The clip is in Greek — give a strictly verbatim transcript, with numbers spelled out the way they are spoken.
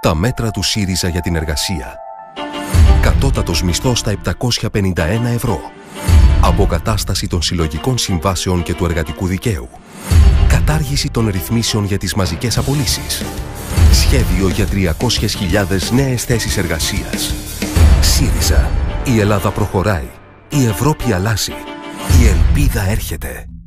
Τα μέτρα του ΣΥΡΙΖΑ για την εργασία. Κατώτατος μισθός στα επτακόσια πενήντα ένα ευρώ. Αποκατάσταση των συλλογικών συμβάσεων και του εργατικού δικαίου. Κατάργηση των ρυθμίσεων για τις μαζικές απολύσεις. Σχέδιο για τριακόσιες χιλιάδες νέες θέσεις εργασίας. ΣΥΡΙΖΑ. Η Ελλάδα προχωράει. Η Ευρώπη αλλάζει. Η ελπίδα έρχεται.